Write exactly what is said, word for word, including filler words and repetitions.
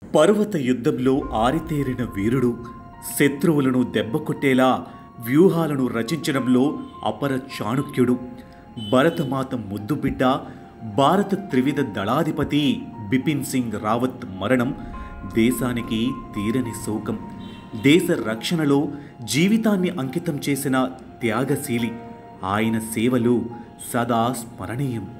పర్వత యుద్ధంలో ఆరితేరిన వీరుడు, శత్రువులను దెబ్బకొట్టేలా వ్యూహాలను రచించడంలో అపర చాణుక్యుడు, భరతమాత ముద్దుబిడ్డ, భారత త్రివిధ దళాధిపతి బిపిన్ సింగ్ రావత్ మరణం దేశానికి తీరని శోకం. దేశ రక్షణలో జీవితాన్ని అంకితం చేసిన త్యాగశీలి. ఆయన సేవలు సదా స్మరణీయం.